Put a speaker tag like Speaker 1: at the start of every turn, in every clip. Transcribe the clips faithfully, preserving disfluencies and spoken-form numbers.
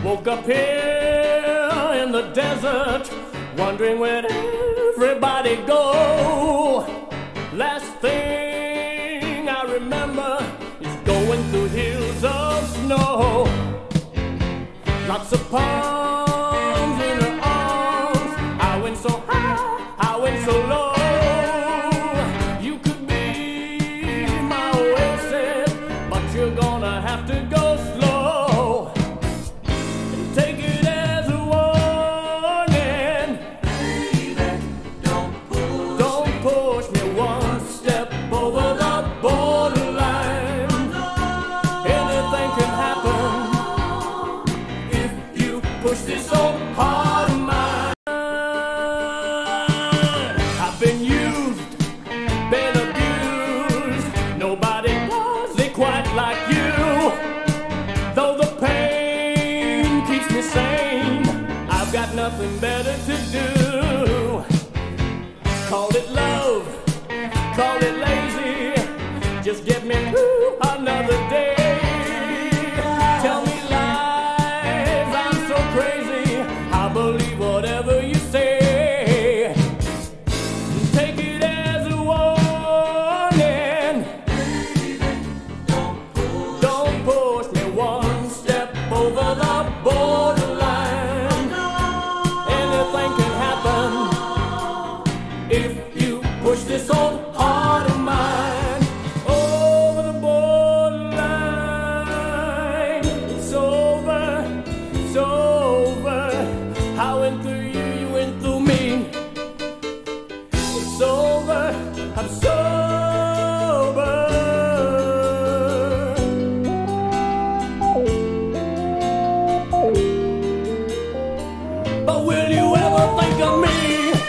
Speaker 1: Woke up here in the desert, wondering where everybody go. Last thing I remember is going through hills of snow. Lots of palms in her arms. I went so high, I went so low. You could be my oasis, but you're gonna have to go slow. And take it as a warning.
Speaker 2: Baby, don't push
Speaker 1: Don't push me one step over the borderline. Anything can happen if you push this old heart of mine. I've been used, been abused. Nobody does it quite like you. Though the pain keeps me sane, I've got nothing better to do. Call it love, call it lazy, just get me through another day. Tell me lies, I'm so crazy, I believe whatever you say. Take it as a warning. Don't push me one step over the borderline. Anything can happen if you push this old heart of mine over the borderline. It's over, it's over. I went through you, you went through me. It's over, I'm sober. But will you ever think of me?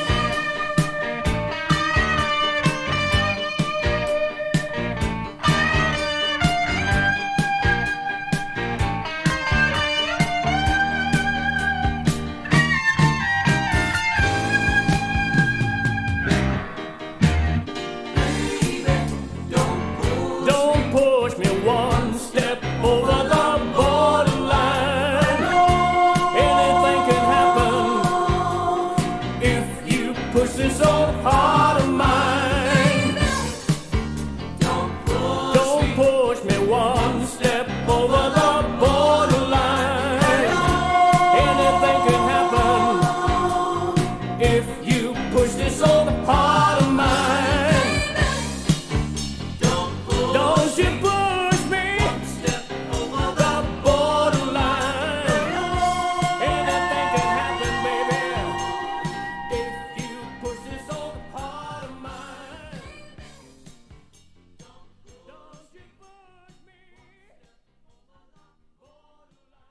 Speaker 1: Don't push me one step over the borderline. Anything can happen if you push this old heart of mine. Don't push me one step over the borderline. Anything can happen if you push this old heart of mine. Don't you push me over the borderline. Anything can happen, baby, if you push this old heart of mine. Don't you push me over the borderline.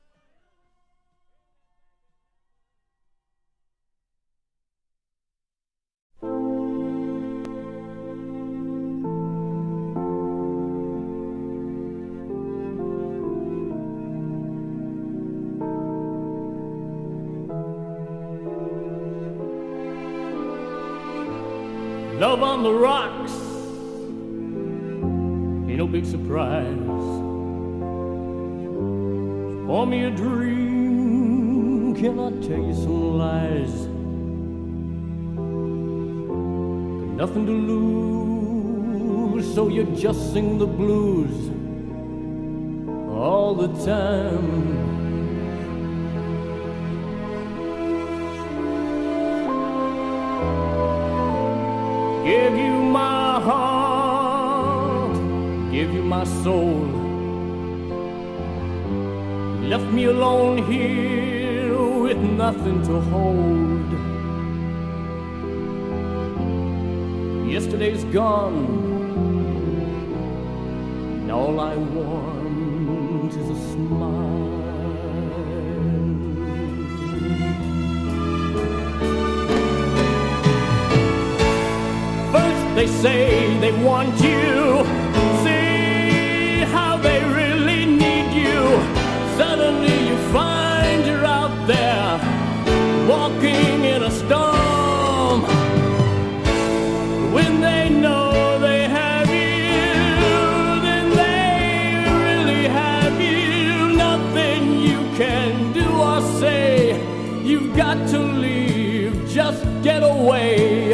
Speaker 1: Love on the rocks ain't no big surprise. Pour me a drink, can I tell you some lies? Got nothing to lose, so you just sing the blues all the time. Give you my heart, give you my soul. Left me alone here with nothing to hold. Yesterday's gone, and all I want is a smile. They say they want you, see how they really need you. Suddenly you find you're out there, walking in a storm. When they know they have you, then they really have you. Nothing you can got to leave, just get away.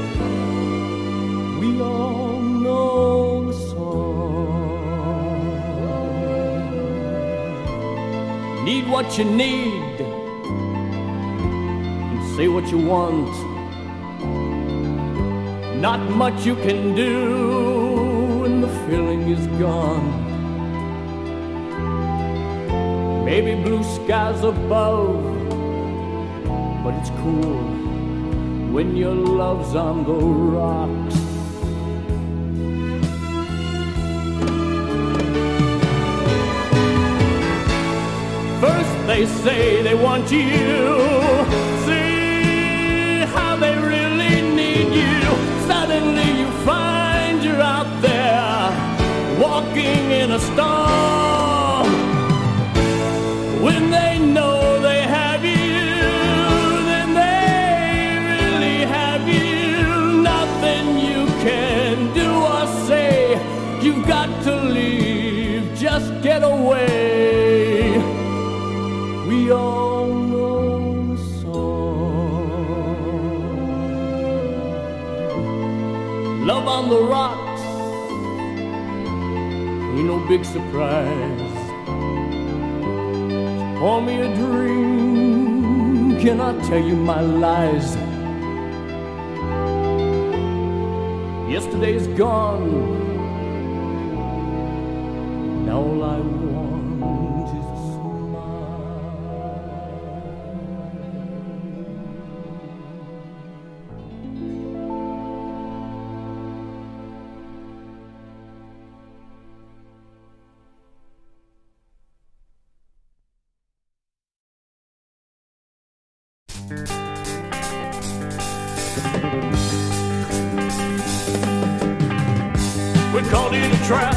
Speaker 1: We all know the song. Need what you need and say what you want. Not much you can do when the feeling is gone. Maybe blue skies above, but it's cool when your love's on the rocks. First they say they want you, see how they really need you. Suddenly you find you're out there, walking in a storm. When they know they have you, then they really have you. Nothing you can do or say. You've got to leave, just get away. We all know the song. Love on the rocks ain't no big surprise. Pour me a drink, can I tell you my lies? Yesterday's gone, now all I want is a we're caught in a trap.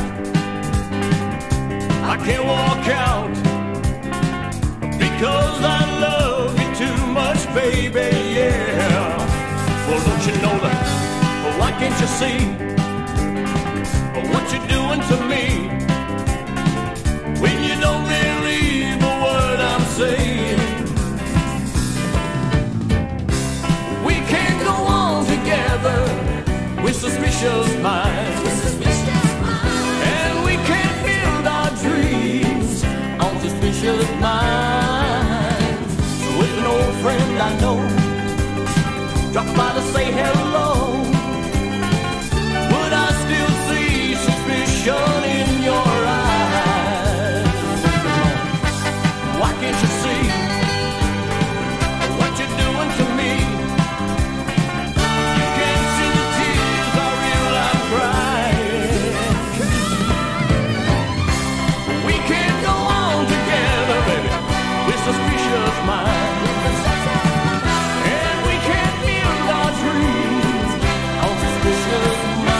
Speaker 1: I can't walk out because I love you too much, baby, yeah. Well, don't you know that? Well, why can't you see what you're doing to me when you don't believe a word I'm saying? We can't go on together with suspicious minds, with suspicious minds, and we can't build our dreams on suspicious minds. So if an old friend I know drops by to say hello, would I still see suspicion in your eyes? Why can't you see what you're doing to me? Suspicious mind, and we can't build our dreams on suspicious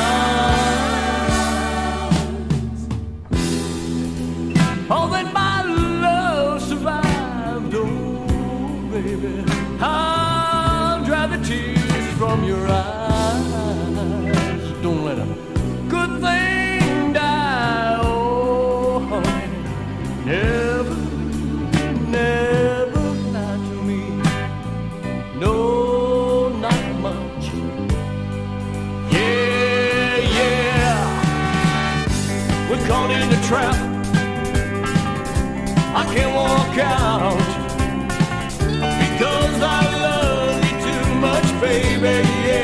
Speaker 1: minds. Oh, that my love survived, oh baby, I'll dry the tears from your eyes. Don't let a good thing die, oh honey, never. Never lie to me, no, not much. Yeah, yeah, we're caught in a trap. I can't walk out because I love you too much, baby,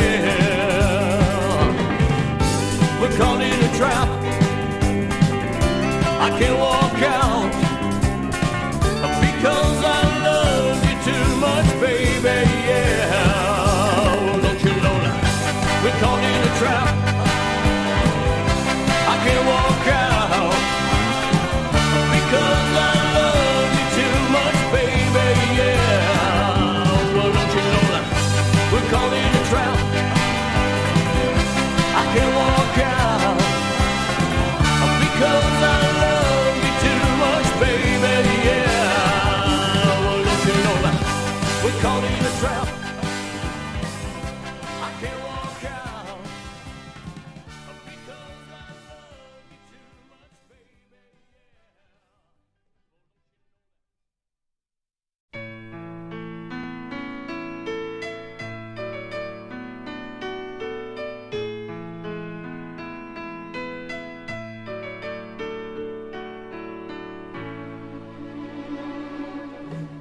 Speaker 1: yeah. We're caught in a trap. I can't walk out because I love you too much, baby, yeah. Don't you know that we're caught in a trap? I can't walk out because I love you too much, baby, yeah. Well, don't you know that we're caught in a trap? I can't walk out because I love you too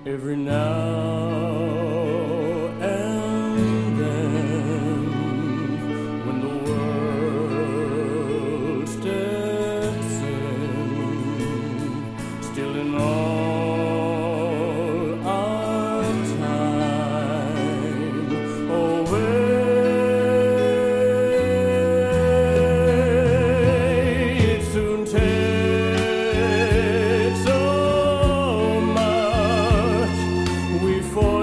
Speaker 1: every now and then, when the world steps in, still in all our time away, it soon takes so much we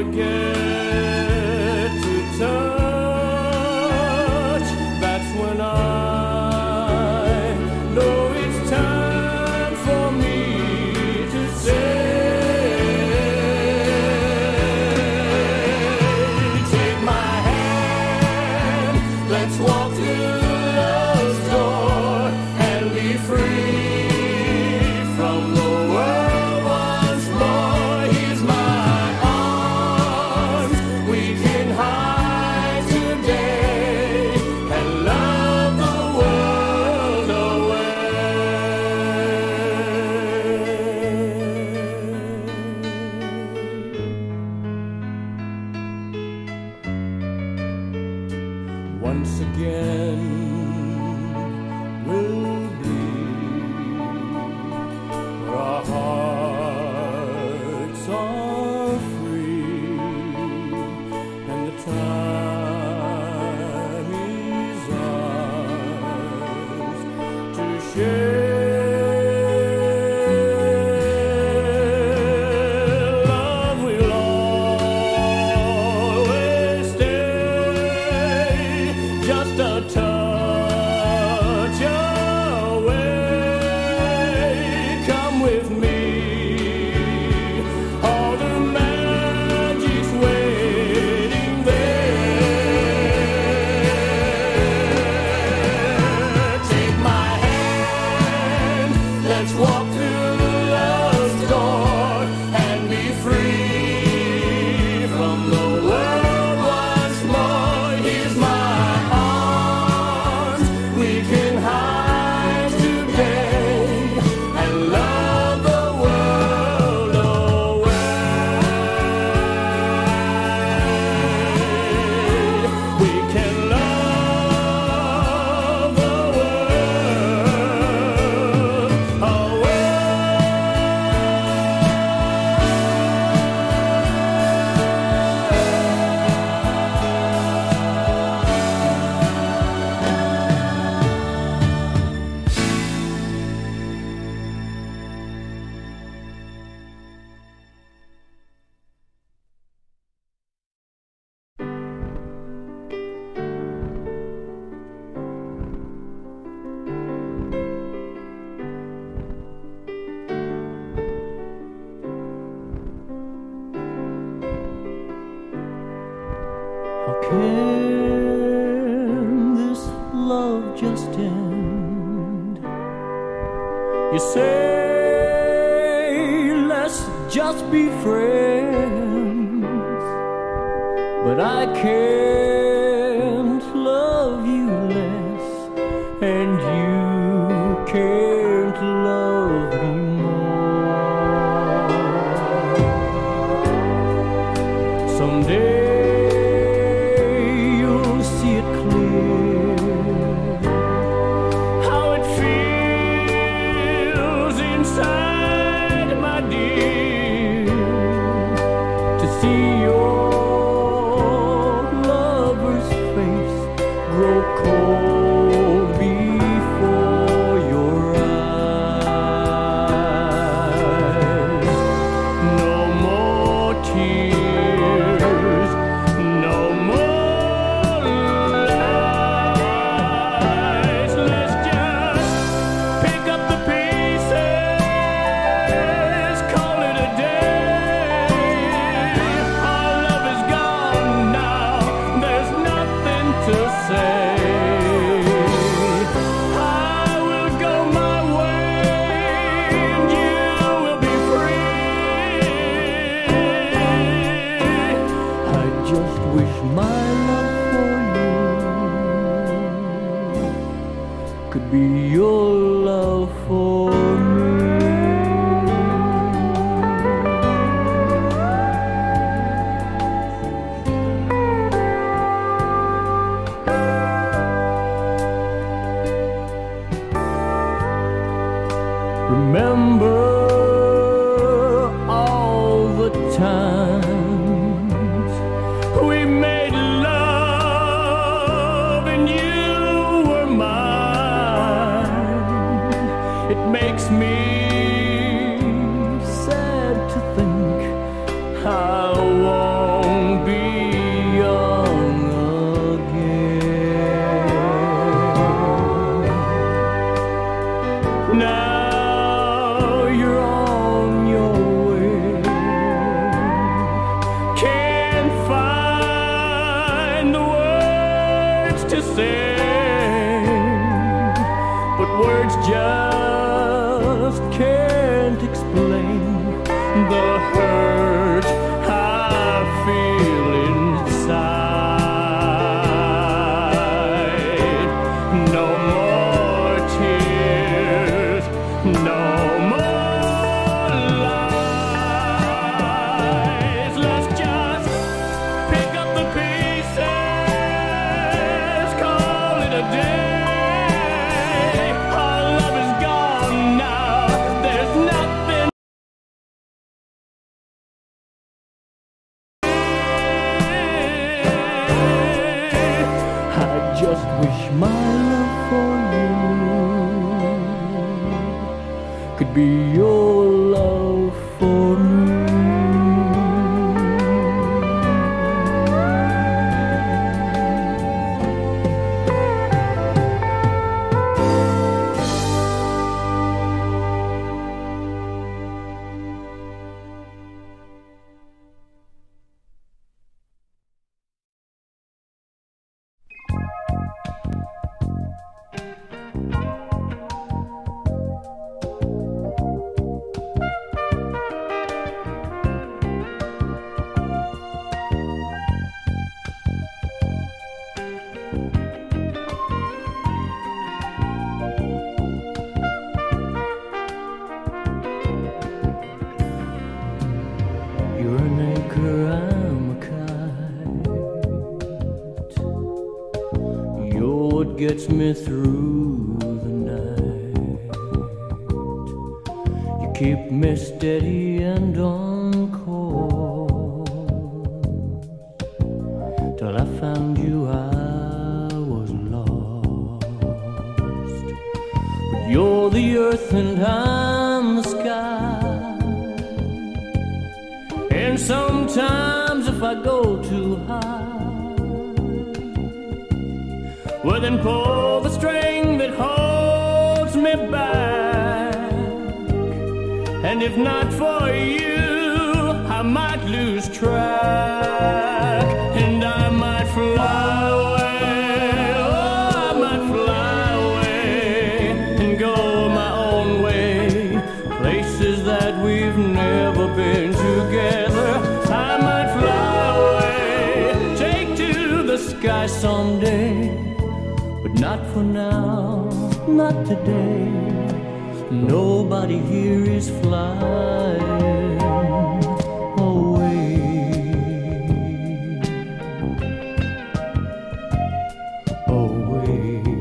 Speaker 1: forget to touch. That's when I know it's time for me to say, take my hand, let's walk through love's door and be free from the world once more. Here's my arms, we can hide today and love the world away. Once again we'll be where our hearts are free and the time is ours to share. Love will always stay just a touch away. Come with me, all the magic's waiting there. Take my hand, let's walk through love's door and be free from the world once more. Here's my arms, we can hide today and love the world away. We can love the world away. How can this love just end? You say let's just be friends, but I can't love you less, and you can't love me more. Someday you'll see it clear, how it feels inside, my dear, to see your lover's face grow cold before your eyes. No more tears, no more lies. Let's just pick up the pieces, call it a day. Our love is gone now, there's nothing to say. I will go my way and you will be free. I just wish my love for you could be your love for me. be your love for me. You're an anchor, I'm a kite. You're what gets me through the night. You keep me steady and on course. Till I found you, I was lost. But you're the earth and I'm the sky. And sometimes if I go too high, well then pull the string that holds me back. And if not for you, I might lose track. And I might fly away, oh, I might fly away and go my own way, places that we've never been together. I might fly away, take to the sky someday, but not for now, not today. Nobody here is flying away. Away.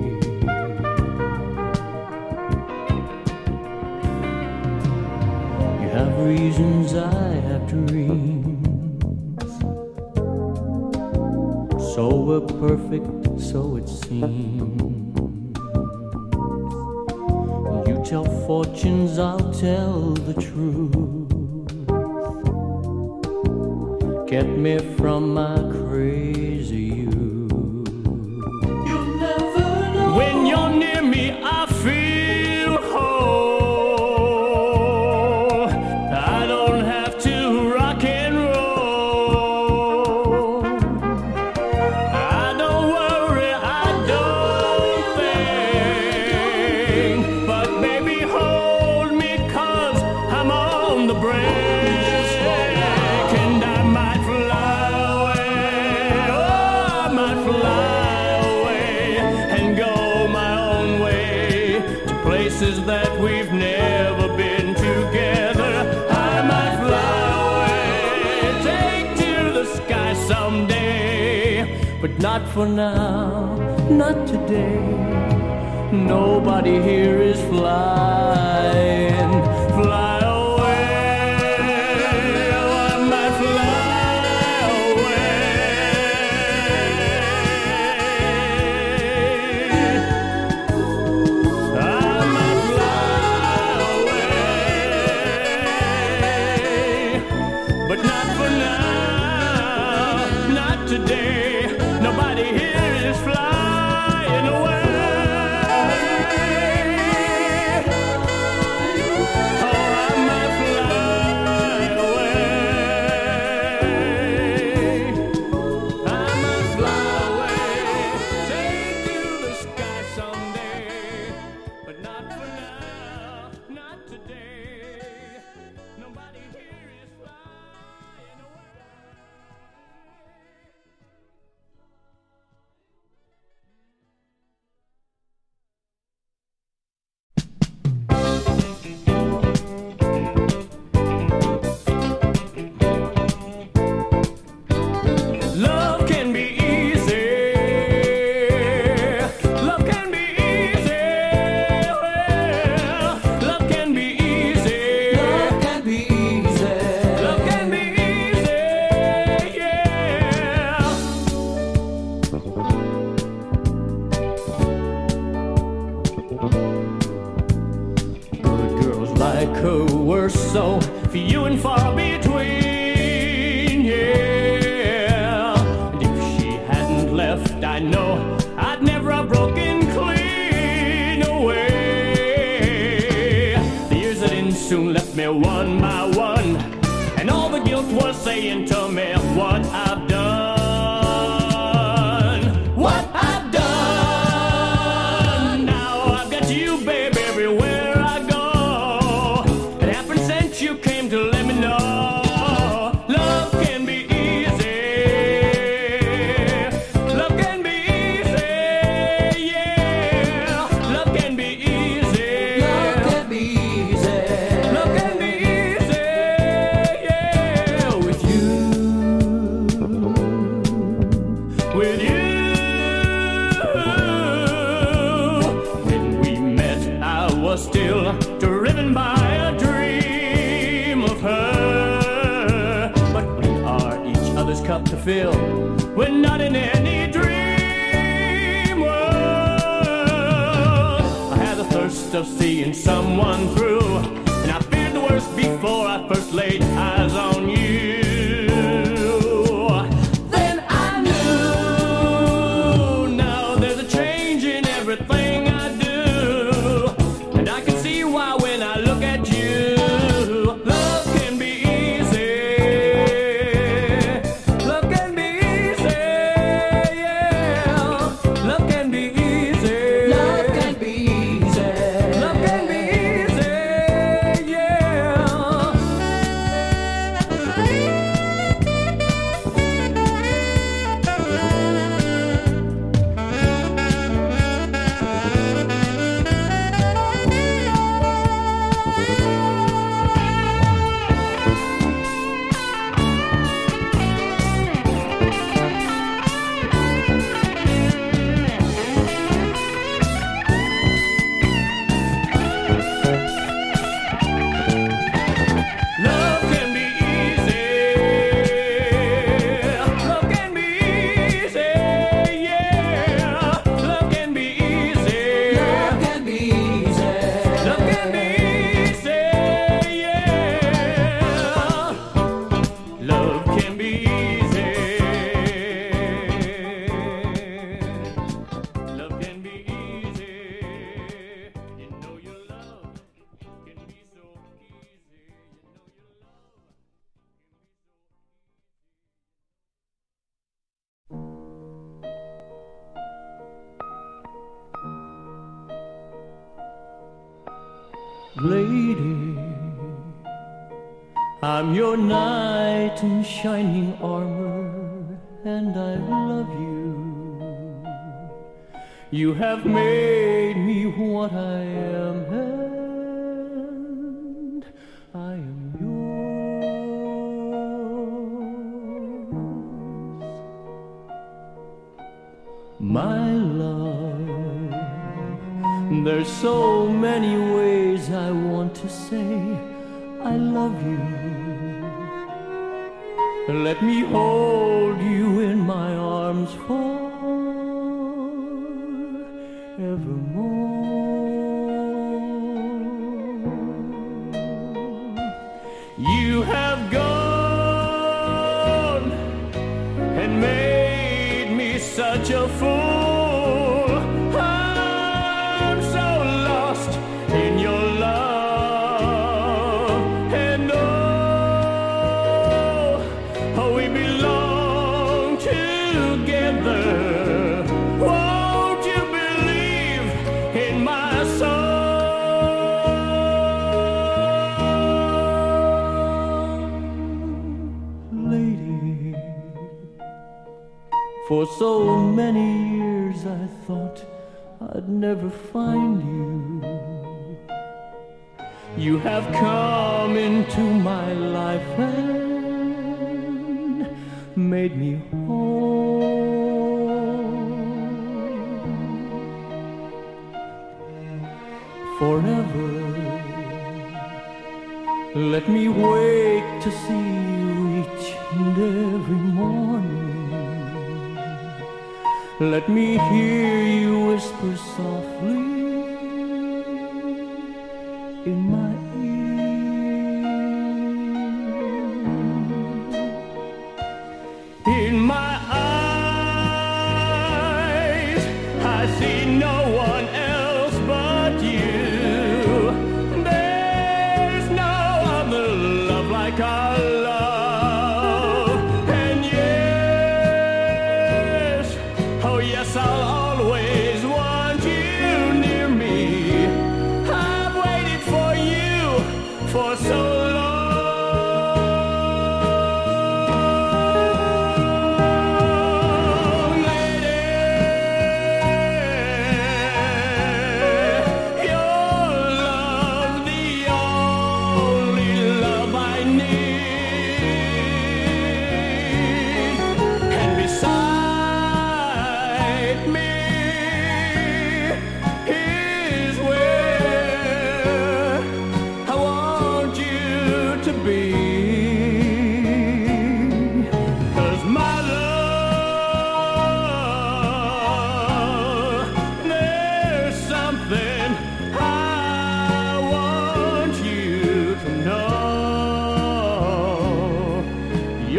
Speaker 1: You have reasons, I have dreams. So we're perfect, so it seems. You tell fortunes, I'll tell the truth. Kept me from my crazy youth.
Speaker 2: You'll never know.
Speaker 1: When you're near me, I feel whole. I don't have to rock and roll. I don't worry, I don't think. But baby, hold me, 'cause I'm on the brink. And I might fly away, oh, I might fly away and go my own way to places that we've never been together. I might fly away, take to the sky someday, but not for now, not today. Nobody here is flying, fly away. Oh, I might fly away. I might fly away, but not for now, not today. Nobody here is flying away. Not today. Nobody here is flying. guilt was saying to me what I've done, what I've done. Now I've got you, baby, everywhere I go. It happened since you came to let me know love can be easy. Love can be easy, yeah. Love can be easy.
Speaker 2: Love can be easy.
Speaker 1: Love can be easy, yeah. With you, with you. When we met, I was still driven by a dream of her. But we are each other's cup to fill. We're not in any dream world. I had the thirst of seeing someone through, and I feared the worst before I first laid eyes on you. Then I knew. Now there's a change in everything I do, and I can see why when I look at you. Love can be easy. Love can be easy, yeah. Love can be easy.
Speaker 2: Love can be easy.
Speaker 1: Love can be easy, yeah. Love can be easy. Love can be easy, yeah. Love can be easy.
Speaker 2: Love can be easy.
Speaker 1: Love can be easy, yeah. Love can be easy. Love can be easy. You know your love can be so easy. You know your love. Lady, I'm your knight in shining armor, and I love you. You have made me what I am, and I am yours. My love, there's so many ways I want to say I love you. Let me hold you in my arms forevermore. You have gone and made me such a fool. I'm so lost in your love, and oh, how we belong together. Won't you believe in my song, lady? For so many years I thought I'd never find you. You have come into my life and made me whole. Forever, let me wake to see you each and every morning. Let me hear you whisper softly in my ear. In my eyes, I see no one else but you. There's no other love like our love.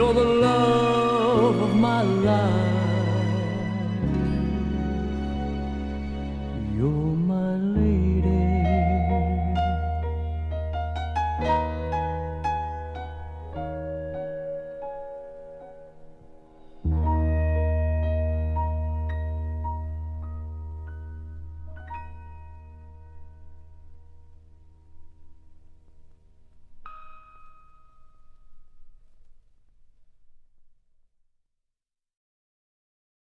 Speaker 2: You're the love of my life.